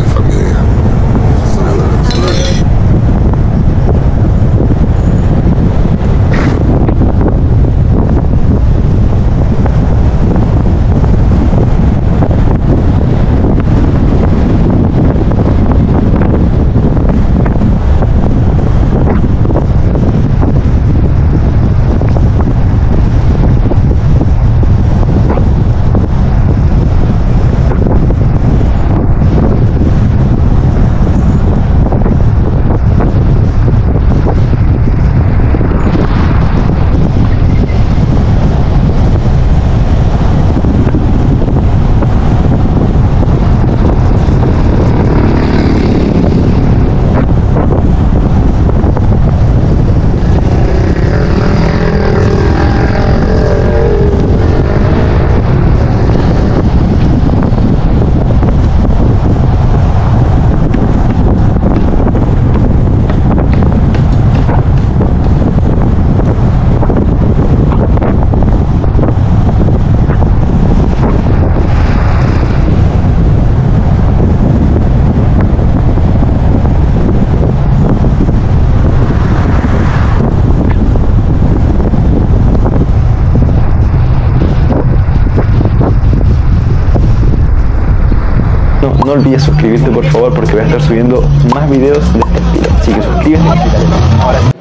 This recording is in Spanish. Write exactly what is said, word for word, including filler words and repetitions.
mi familia. No, no olvides suscribirte por favor porque voy a estar subiendo más videos de este estilo. Así que suscríbete y dale like. Ahora sí.